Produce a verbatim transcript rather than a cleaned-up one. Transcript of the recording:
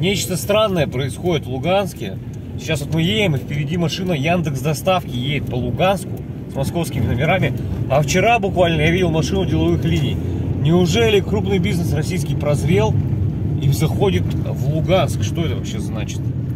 Нечто странное происходит в Луганске. Сейчас вот мы едем, и впереди машина Яндекс.Доставки едет по Луганску с московскими номерами. А вчера буквально я видел машину деловых линий. Неужели крупный бизнес российский прозрел и заходит в Луганск? Что это вообще значит?